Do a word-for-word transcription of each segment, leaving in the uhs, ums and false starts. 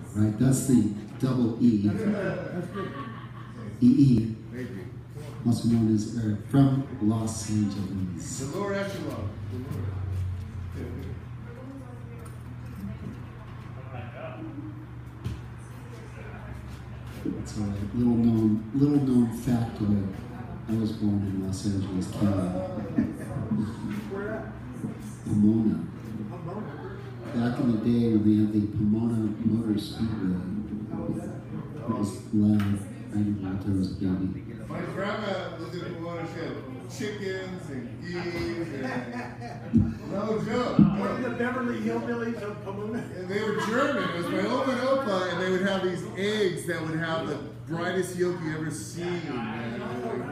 Right, that's the double E. E E, also known as Eric, from Los Angeles. The lower echelon. That's all right. Little known, little known factoid. I was born in Los Angeles, Canada. Pomona. Back in the day when they had the Pomona Motor Speedway, it was loud. I didn't know there was a baby. My grandma was in Pomona. She had chickens and geese and no joke. One of the Beverly Hillbillies of Pomona. And they were German. It was my Oma and Opa, and they would have these eggs that would have the brightest yolk you ever seen. Man.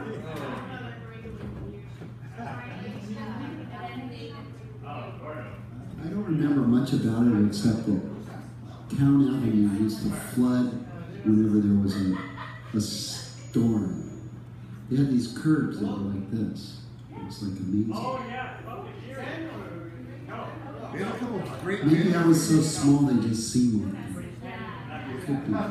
I don't remember much about it except that Town Avenue used to flood whenever there was a, a storm. They had these curbs that were like this. It was like amazing. Oh, yeah. They had a couple of great Maybe I was so small they just seemed like me. Could be.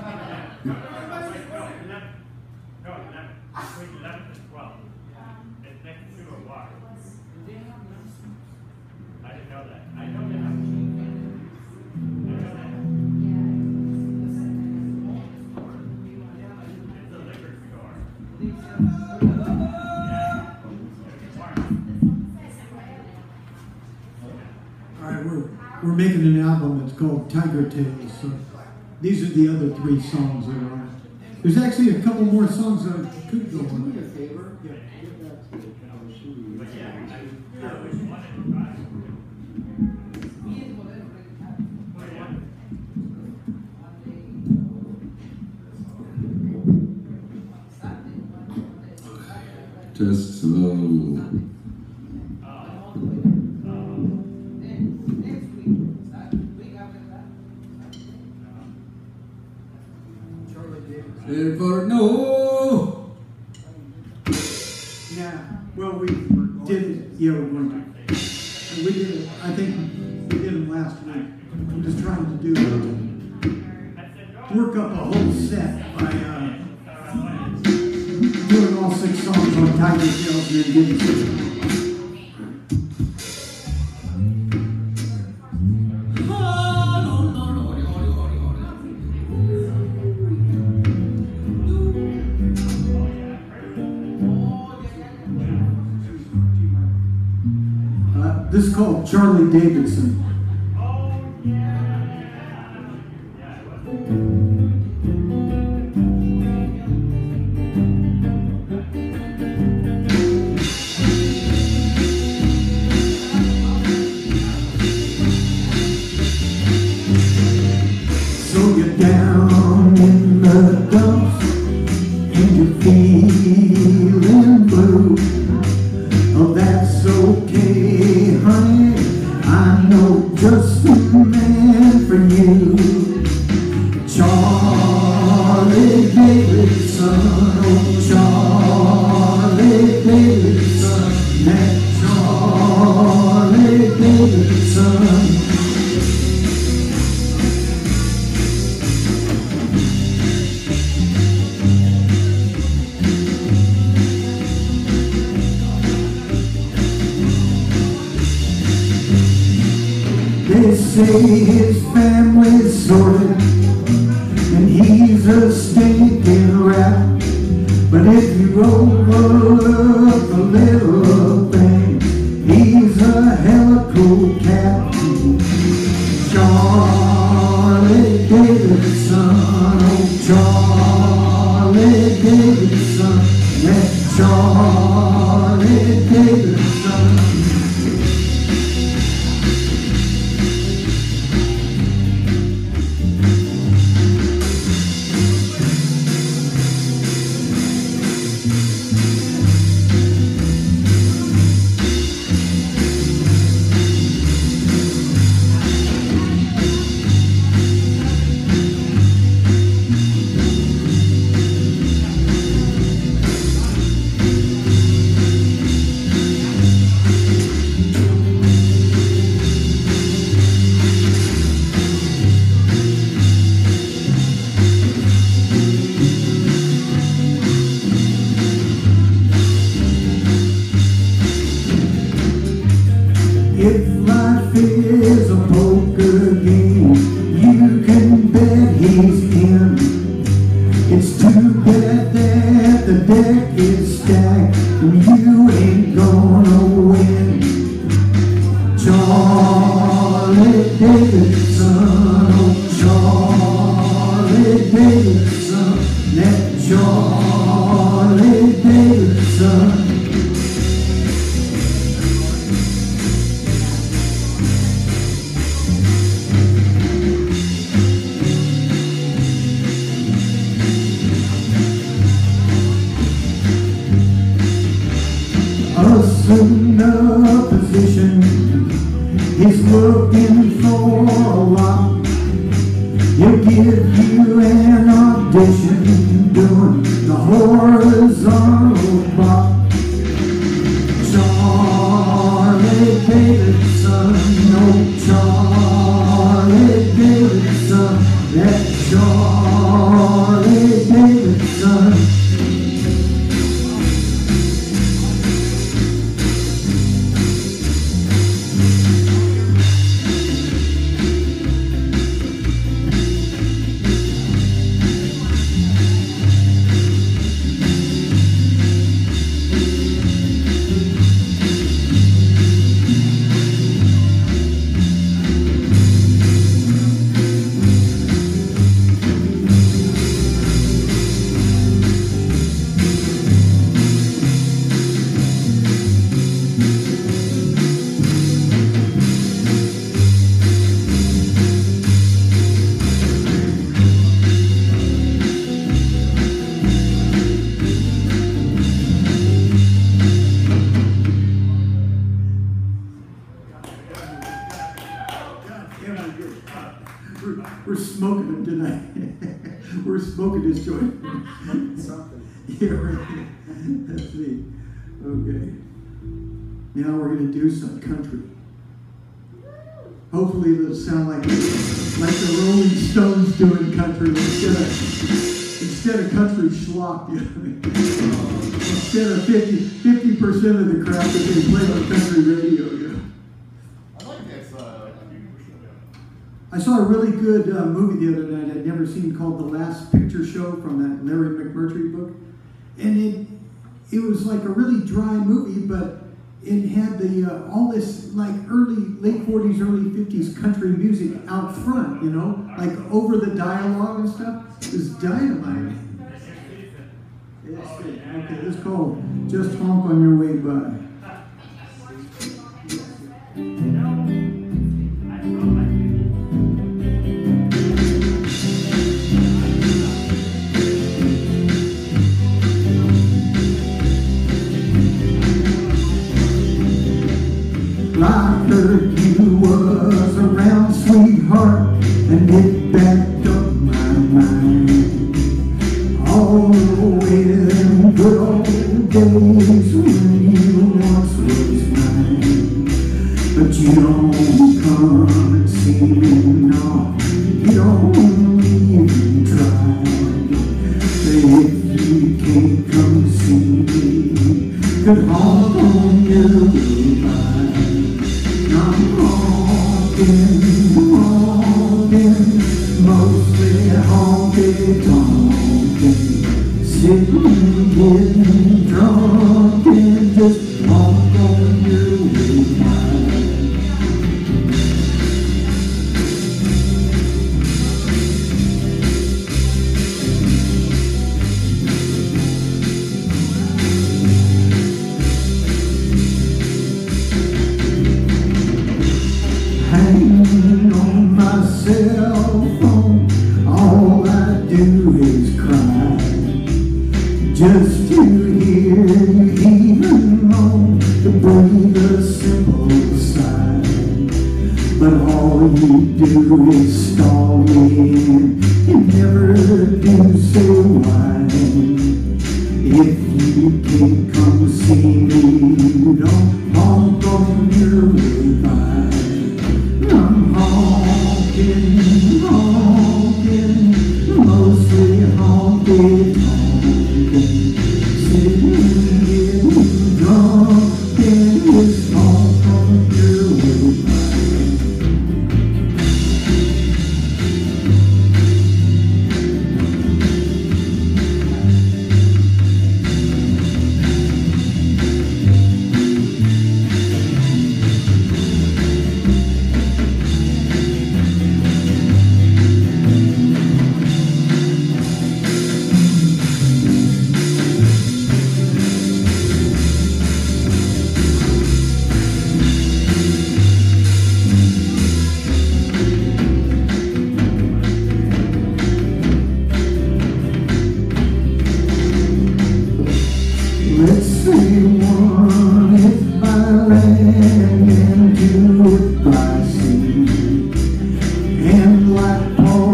We're making an album. It's called Tiger Tales. So these are the other three songs that are on it. There's actually a couple more songs that could go on. Do me a favor. Yeah. Give that to the Just slow. Ever no. Yeah, well, we did it. Yeah, we're going to. And we did it. I think we did them last week. I'm just trying to do work up a whole set by uh, doing all six songs on Tiger Tales and then getting six. This is called Charley Davidson. So you're down in the dumps and you're feeling blue. Oh, that's okay, honey. I know just the man for you. Charley Davidson, oh Charley Davidson, that Charley Davidson. They say his family's sorted and he's a stinking rat. But if you overlook the little thing, he's a hella cool cat. Charley Davidson, oh Charley Davidson, that Charley Davidson. He'll give you an audition doing the horizontal bop. Charley Davidson, oh Charley Davidson, that Charley Davidson. We're smoking them tonight. We're smoking this joint. Something. Yeah, right. That's neat. Okay. Now we're going to do some country. Hopefully it'll sound like like the Rolling Stones doing country instead of instead of country schlock. You know? Instead of fifty percent of the crap that they play on country radio. You know? I like that song. I saw a really good uh, movie the other night I'd never seen called The Last Picture Show from that Larry McMurtry book. And it it was like a really dry movie, but it had the uh, all this like early, late forties, early fifties country music out front, you know, like over the dialogue and stuff. It was dynamite. Yes, okay, it's called Just Honk on Your Way By. I heard you was around, sweetheart, and it backed up my mind. All the way to them good old days when you once was mine. But you don't come and see me, no, you don't even try. But if you can't come see me, could honk on your goodbye. I'm honking, honking, mostly honky-tonkin', sitting, getting drunk, and just honk on your way by. Hanging on my cell phone, all I do is cry. Just to hear you even moan, to breathe a simple sigh. But all you do is stall me in, you never do say why. If you can't come see me, you don't honk on your way by. I'm honking, honking, mostly honky-tonkin',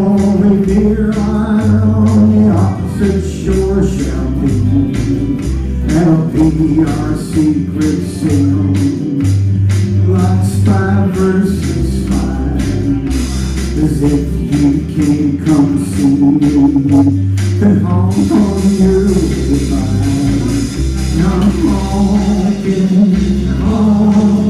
all revere on the opposite shore shall be. That'll be our secret signal. Lots five verses five. As if you can't come see me, then honk on your goodbye. Now honking, honk.